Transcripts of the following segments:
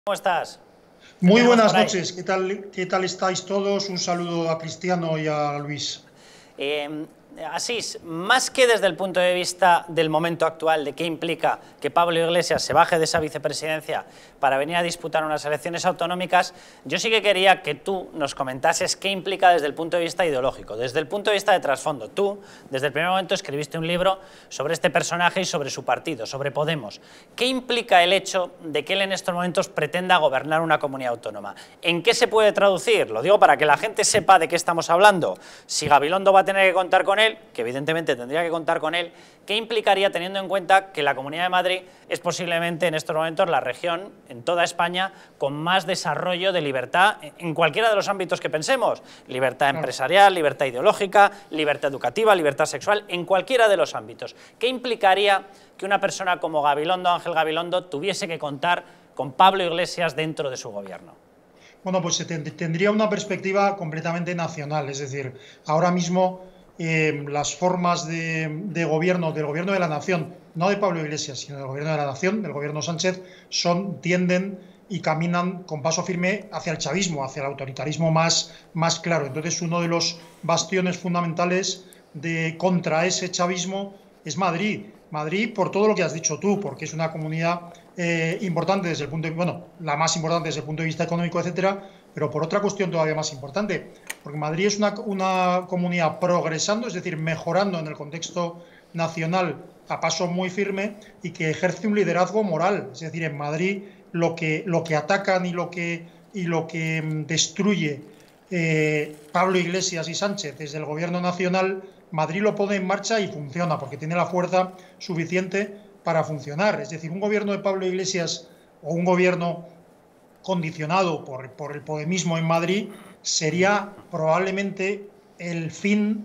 ¿Cómo estás? ¿Qué Muy tenemos buenas por ahí? noches, ¿qué tal estáis todos? Un saludo a Cristiano y a Luis. Eh, Asís, más que desde el punto de vista del momento actual, de qué implica que Pablo Iglesias se baje de esa vicepresidencia para venir a disputar unas elecciones autonómicas, yo sí que quería que tú nos comentases qué implica desde el punto de vista ideológico, desde el punto de vista de trasfondo. Tú, desde el primer momento, escribiste un libro sobre este personaje y sobre su partido, sobre Podemos. ¿Qué implica el hecho de que él en estos momentos pretenda gobernar una comunidad autónoma? ¿En qué se puede traducir? Lo digo para que la gente sepa de qué estamos hablando. Si Gabilondo va a tener que contar con él, que evidentemente tendría que contar con él, ¿qué implicaría teniendo en cuenta que la Comunidad de Madrid es posiblemente en estos momentos la región en toda España con más desarrollo de libertad en cualquiera de los ámbitos que pensemos? Libertad Claro. empresarial, libertad ideológica, libertad educativa, libertad sexual, en cualquiera de los ámbitos. ¿Qué implicaría que una persona como Gabilondo, Ángel Gabilondo, tuviese que contar con Pablo Iglesias dentro de su gobierno? Bueno, pues tendría una perspectiva completamente nacional, es decir, ahora mismo las formas de gobierno, del gobierno de la nación, no de Pablo Iglesias, sino del gobierno de la nación, del gobierno Sánchez, tienden y caminan con paso firme hacia el chavismo, hacia el autoritarismo más claro. Entonces, uno de los bastiones fundamentales contra ese chavismo es Madrid. Madrid, por todo lo que has dicho tú, porque es una comunidad importante desde el punto de, bueno, la más importante desde el punto de vista económico, etcétera, pero por otra cuestión todavía más importante, porque Madrid es una comunidad progresando, es decir, mejorando en el contexto nacional a paso muy firme y que ejerce un liderazgo moral. Es decir, en Madrid lo que atacan y lo que destruye Pablo Iglesias y Sánchez desde el gobierno nacional, Madrid lo pone en marcha y funciona, porque tiene la fuerza suficiente para funcionar. Es decir, un gobierno de Pablo Iglesias o un gobierno condicionado por el podemismo en Madrid sería probablemente el fin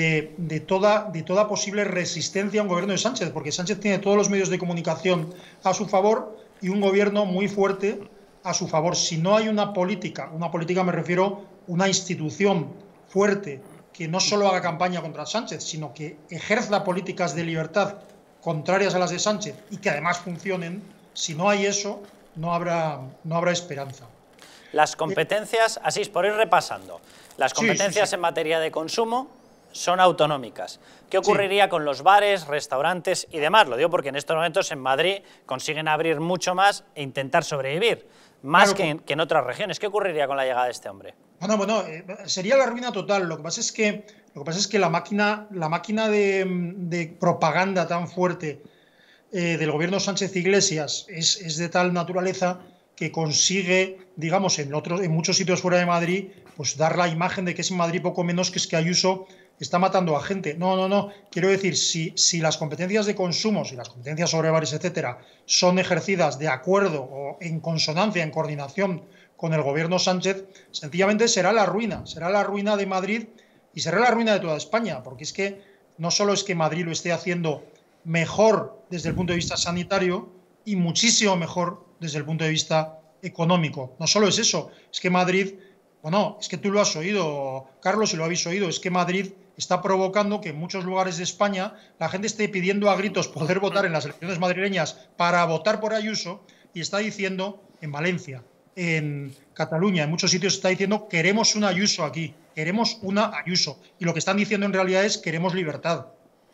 de toda posible resistencia a un gobierno de Sánchez, porque Sánchez tiene todos los medios de comunicación a su favor y un gobierno muy fuerte a su favor. Si no hay una política me refiero una institución fuerte que no solo haga campaña contra Sánchez, sino que ejerza políticas de libertad contrarias a las de Sánchez y que además funcionen, si no hay eso, no habrá esperanza. Las competencias, así es, por ir repasando, las Sí, sí, sí, competencias en materia de consumo son autonómicas. ¿Qué sí, ocurriría con los bares, restaurantes y demás? Lo digo porque en estos momentos en Madrid consiguen abrir mucho más e intentar sobrevivir, más claro. que en otras regiones. ¿Qué ocurriría con la llegada de este hombre? Bueno, sería la ruina total. Lo que pasa es que la máquina de propaganda tan fuerte del gobierno Sánchez Iglesias es de tal naturaleza que consigue, digamos, en muchos sitios fuera de Madrid, pues dar la imagen de que es en Madrid poco menos que es que Ayuso está matando a gente. No, no, no. Quiero decir, si las competencias de consumo, si las competencias sobre bares, etcétera, son ejercidas de acuerdo o en consonancia, en coordinación con el gobierno Sánchez, sencillamente será la ruina de Madrid y será la ruina de toda España, porque es que no solo es que Madrid lo esté haciendo mejor desde el punto de vista sanitario y muchísimo mejor desde el punto de vista económico. No solo es eso, es que Madrid, bueno, es que tú lo has oído, Carlos, y lo habéis oído, es que Madrid está provocando que en muchos lugares de España la gente esté pidiendo a gritos poder votar en las elecciones madrileñas para votar por Ayuso y está diciendo en Valencia, en Cataluña, en muchos sitios está diciendo queremos una Ayuso aquí, queremos una Ayuso. Y lo que están diciendo en realidad es queremos libertad.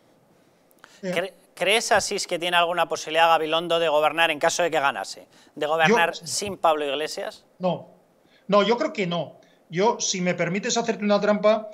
¿Crees, Asís, que tiene alguna posibilidad Gabilondo de gobernar en caso de que ganase? ¿De Yo, gobernar sin Pablo Iglesias? no, no, yo creo que no. Yo, si me permites hacerte una trampa,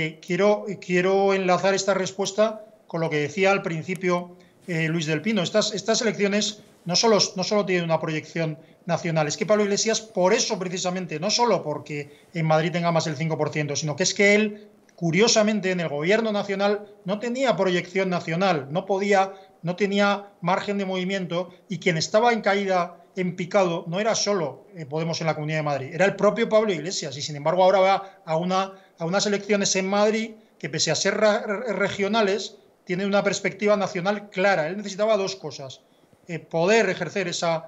quiero enlazar esta respuesta con lo que decía al principio Luis del Pino. Estas elecciones no solo tienen una proyección nacional, es que Pablo Iglesias, por eso precisamente, no solo porque en Madrid tenga más del 5%, sino que es que él, curiosamente, en el gobierno nacional no tenía proyección nacional, no tenía margen de movimiento y quien estaba en caída en picado no era solo Podemos en la Comunidad de Madrid, era el propio Pablo Iglesias y sin embargo ahora va a unas elecciones en Madrid que pese a ser regionales tiene una perspectiva nacional clara. Él necesitaba dos cosas, poder ejercer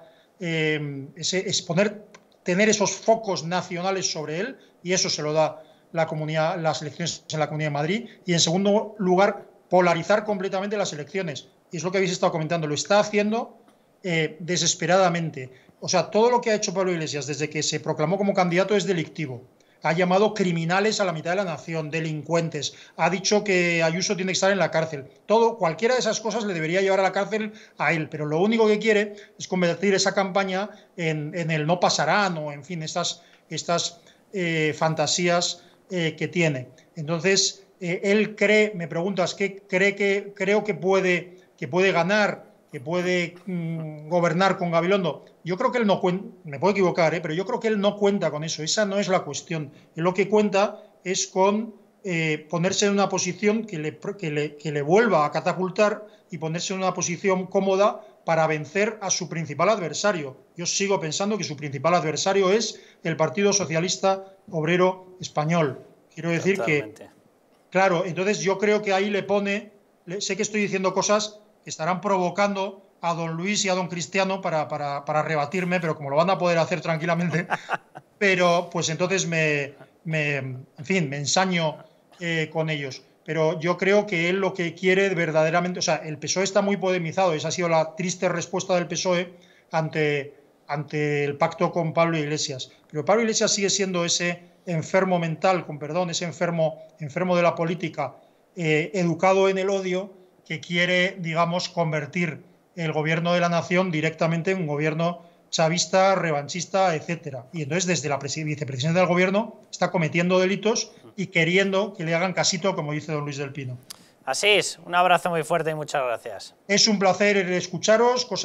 tener esos focos nacionales sobre él y eso se lo da las elecciones en la Comunidad de Madrid y en segundo lugar polarizar completamente las elecciones y es lo que habéis estado comentando, lo está haciendo desesperadamente. o sea, todo lo que ha hecho Pablo Iglesias desde que se proclamó como candidato es delictivo. Ha llamado criminales a la mitad de la nación, delincuentes. Ha dicho que Ayuso tiene que estar en la cárcel. Cualquiera de esas cosas le debería llevar a la cárcel a él. Pero lo único que quiere es convertir esa campaña en el no pasarán o, en fin, estas fantasías que tiene. Entonces, él cree, me preguntas, ¿qué cree creo que puede ganar? Que puede gobernar con Gabilondo. Yo creo que él no cuenta, me puedo equivocar, pero yo creo que él no cuenta con eso. Esa no es la cuestión. Él lo que cuenta es con ponerse en una posición que le vuelva a catapultar y ponerse en una posición cómoda para vencer a su principal adversario. Yo sigo pensando que su principal adversario es el Partido Socialista Obrero Español. Quiero decir Totalmente. que, claro, entonces yo creo que ahí le pone, sé que estoy diciendo cosas que estarán provocando a don Luis y a don Cristiano para rebatirme, pero como lo van a poder hacer tranquilamente, pero pues entonces en fin, me ensaño con ellos. Pero yo creo que él lo que quiere verdaderamente, o sea, el PSOE está muy podemizado, esa ha sido la triste respuesta del PSOE ante el pacto con Pablo Iglesias. Pero Pablo Iglesias sigue siendo ese enfermo mental, con perdón, ese enfermo de la política, educado en el odio, que quiere, digamos, convertir el gobierno de la nación directamente en un gobierno chavista, revanchista, etcétera. Y entonces, desde la vicepresidencia del gobierno, está cometiendo delitos y queriendo que le hagan casito, como dice don Luis del Pino. Asís, un abrazo muy fuerte y muchas gracias. Es un placer escucharos.